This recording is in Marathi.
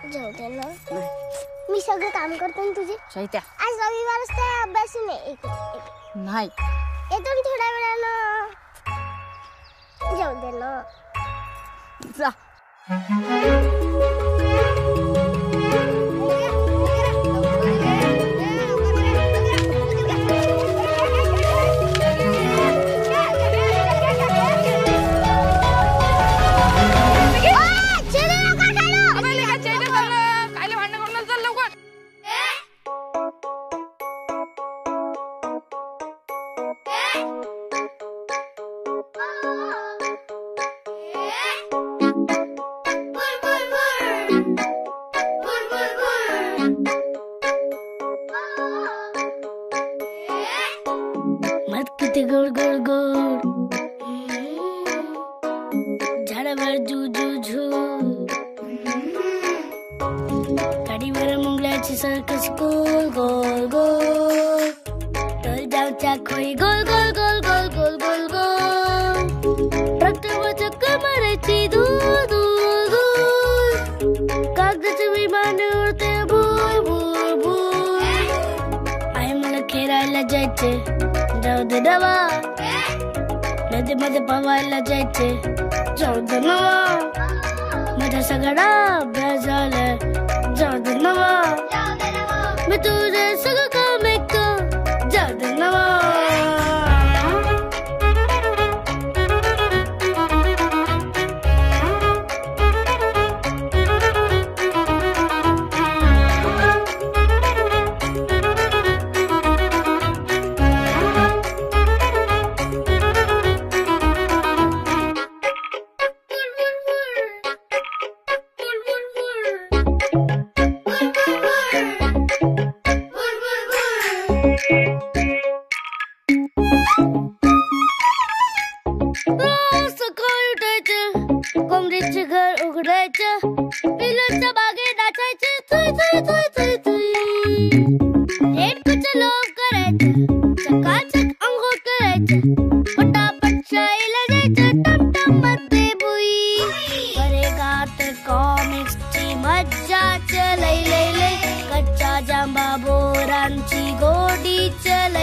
जाऊ दे ना. मी सगळं काम करते ना तुझे. शैत्या आज रविवार असते, अभ्यास नाही. नाही येतो ना थोड्या वेळानं. जाऊ दे ना. जा. गोड गोड गोड झाडावर झू झू झू गाडीवर मुंगल्याची सर्कस गोल गोल गोल तल जाऊच्या खोई गोल गोल गोल गोल गोल गोल गोल ट्रॅक्टरवर चक्कर मारायची दूर दूर दूर कागदाचे विमान उडते भूर भूर भूर आई मला खेळायला जायचे जाऊ दे नवा नदीमध्ये पवायला जायचे जाऊ दे नवा माझा सगळा अभ्यास झाला जाऊ दे नवा मी तुझे सगळं काम ऐकतो जाऊ दे नवा कोंबडीचे घर उघडायचं पिलूच्या बागेत नाचायचे Thuy Thuy Thuy Thuy Thuy रेडकुचं लोभ करायचं चकाचक अंघोळ करायचं पटापट शाळेला जायचं टमटम मध्ये बुई वर्गात कॉमिक्सची मज्जा लय लय लय कच्चा जांबा बोरांची गोडी चल